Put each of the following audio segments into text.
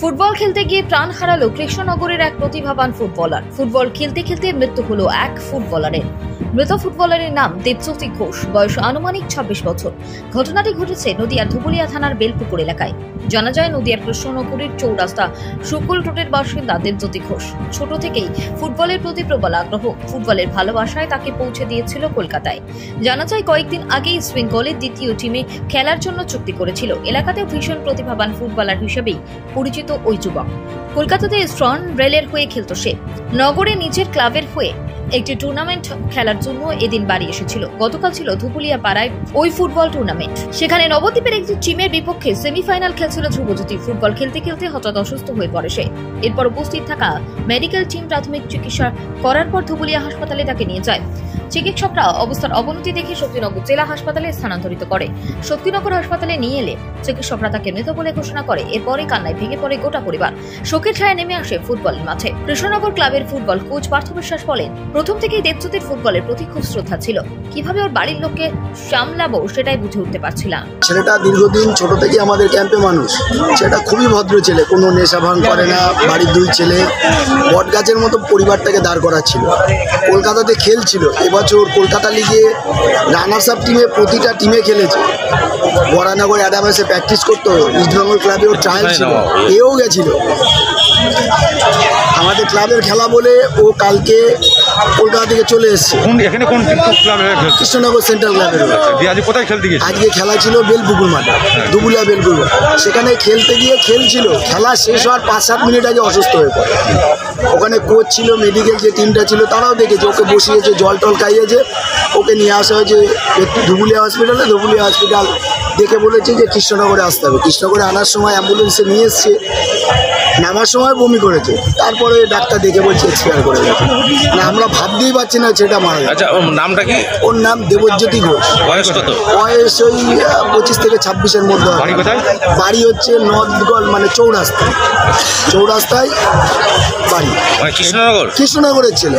Football খেলতে গিয়ে প্রাণ হারালো কৃষ্ণনগরের এক প্রতিভাবান ফুটবলার। ফুটবল খেলতে খেলতে মৃত্যু হলো এক ফুটবলারের। মৃত ফুটবলারের নাম দেবজ্যোতি ঘোষ, বয়স আনুমানিক 26 বছর। ঘটনাটি ঘটেছে নদিয়ার ধুবুলিয়া থানার বেলপুকুর এলাকায়। জানা যায়, নদিয়ার কৃষ্ণনগরের চৌরাস্তা শুকুল রোডের বাসিন্দা দেবজ্যোতি ঘোষ ছোট থেকেই ফুটবলের প্রতি প্রবল আগ্রহ। ফুটবলের ভালোবাসায় তাকে পৌঁছে দিয়েছিল কলকাতায়। জানা যায়, কয়েকদিন আগেই ইস্ট বেঙ্গলের দ্বিতীয় টিমে খেলার জন্য চুক্তি করেছিল। এলাকাতেও ভীষণ প্রতিভাবান ফুটবলার হিসেবেই পরিচিত ওই যুবক। কলকাতাতে ইস্টার্ন রেলের হয়ে খেলত সে। নগরে নিজের ক্লাবের হয়ে একটি টুর্নামেন্ট খেলার জন্য এদিন বাড়ি এসেছিল। গতকাল ছিল ধুবুলিয়া পাড়ায় ওই ফুটবল টুর্নামেন্ট। সেখানে নবদ্বীপের একটি টিমের বিপক্ষে সেমিফাইনাল খেলছিল ধ্রুবজ্যোতি। ফুটবল খেলতে খেলতে হঠাৎ অসুস্থ হয়ে পড়ে সে। এরপর উপস্থিত থাকা মেডিকেল টিম প্রাথমিক চিকিৎসা করার পর ধুবুলিয়া হাসপাতালে তাকে নিয়ে যায়। চিকিৎসকরা অবস্থার অবনতি দেখে শক্তিনগর জেলা হাসপাতালে স্থানান্তরিত করে। শক্তিনগর হাসপাতালে নিয়ে এলে চিকিৎসকরা তাকে মৃত বলে ঘোষণা করে। এরপরে কান্নায় ভেঙে পড়ে গোটা পরিবার। শোকের ছায়া নেমে আসে ফুটবল মাঠে। কৃষ্ণনগর ক্লাবের ফুটবল কোচ পার্থ বিশ্বাস বলেন, প্রথম থেকেই দেবজ্যোতির ফুটবলের প্রতি খুব শ্রদ্ধা ছিল। কিভাবে ওর বাড়ির লোককে সামলাবো সেটাই বুঝে উঠতে পারছিলাম। ছেলেটা দীর্ঘদিন ছোট থেকে আমাদের ক্যাম্পে মানুষ। ছেলেটা খুবই ভদ্র ছেলে, কোনো নেশা ভাঙ করে না। বাড়ির দুই ছেলে বট গাছের মতো পরিবারটাকে দাঁড় করাচ্ছিল। কলকাতাতে খেলছিল। এবছর কলকাতা লিগে রানার্স আপ টিমে প্রতিটা টিমে খেলেছে। বরানগর অ্যাডামেসে প্র্যাকটিস করতো। ইস্টবেঙ্গল ক্লাবে ওর ট্রায়াল ছিল, এও গেছিল আমাদের ক্লাবের খেলা বলে। ও কালকে কলকাতা থেকে চলে এসেছে। কৃষ্ণনগর সেন্ট্রাল ক্লাবের। আজকে খেলা ছিল বেলপুকুর মাঠে, ধুবুলিয়া বেলপুকুর। সেখানে খেলতে গিয়ে খেলছিল। খেলা শেষ হওয়ার 5-7 মিনিট আগে অসুস্থ হয়ে পড়ে। ওখানে কোচ ছিল, মেডিকেল যে টিমটা ছিল তারাও দেখেছে। ওকে বসিয়েছে, জল টল খাইয়েছে। ওকে নিয়ে আসা হয়েছে একটু ধুবুলিয়া হসপিটালে। ধুবুলিয়া হসপিটাল দেখে বলেছে যে কৃষ্ণনগরে আসতে হবে। কৃষ্ণনগরে আনার সময় অ্যাম্বুলেন্সে নিয়ে এসছে, নামার সময় বমি করেছে। তারপরে ডাক্তার দেখে বলছে এক্সপায়ার করে গেছে। না, আমরা ভাবতেই পারছি না সেটা মারা গেছে। আচ্ছা, ওর নামটা কি? ওর নাম দেবজ্যোতি ঘোষ। বয়স কত? বয়স ওই 25 থেকে 26-এর মধ্যে। বাড়ি হচ্ছে নর্থগল, মানে চৌরাস্তায় বাড়ি। কৃষ্ণনগরের ছেলে।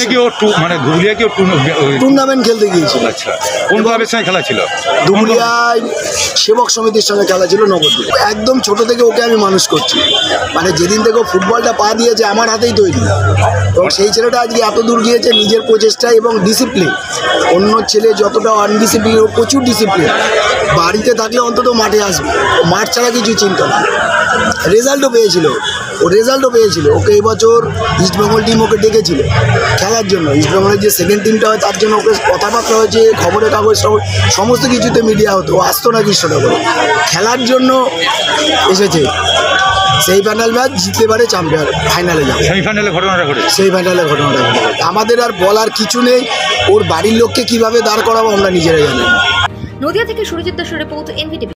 টুর্নামেন্ট খেলতে গিয়েছিল। কোন ক্লাবের সঙ্গে খেলা ছিল? ধুবুলিয়ায় সেবক সমিতির সঙ্গে খেলা ছিল নবদ্বীপ। একদম ছোট থেকে ওকে আমি মানুষ করছি। মানে যেদিন থেকে ফুটবলটা পা দিয়েছে আমার হাতেই তৈরি। এবং সেই ছেলেটা আজকে এত দূর গিয়েছে নিজের প্রচেষ্টা এবং ডিসিপ্লিন। অন্য ছেলে যতটা আনডিসিপ্লিন, ও প্রচুর ডিসিপ্লিন। বাড়িতে থাকলে অন্তত মাঠে আসবে, মাঠ ছাড়া কিছু চিন্তা না। রেজাল্টও পেয়েছিল। ওকে এবছর ইস্টবেঙ্গল টিম ওকে ডেকেছিল খেলার জন্য। ইস্টবেঙ্গলের যে সেকেন্ড টিমটা হয় তার জন্য ওকে কথাবার্তা হয়েছে, খবরের কাগজ সমস্ত কিছুতে মিডিয়া হতো। ও আসতো না কৃষ্ণনগরে, খেলার জন্য এসেছে। সেই ফাইনাল ম্যাচ জিততে পারে, চ্যাম্পিয়ন ফাইনালে যাবে। সেই ফাইনালে ঘটনাটা ঘটে। আমাদের আর বলার কিছু নেই। ওর বাড়ির লোককে কিভাবে দাঁড় করাবো আমরা নিজেরাই জানি। নদিয়া থেকে সুরজিৎ দাসের রিপোর্ট, এনভিটিভি।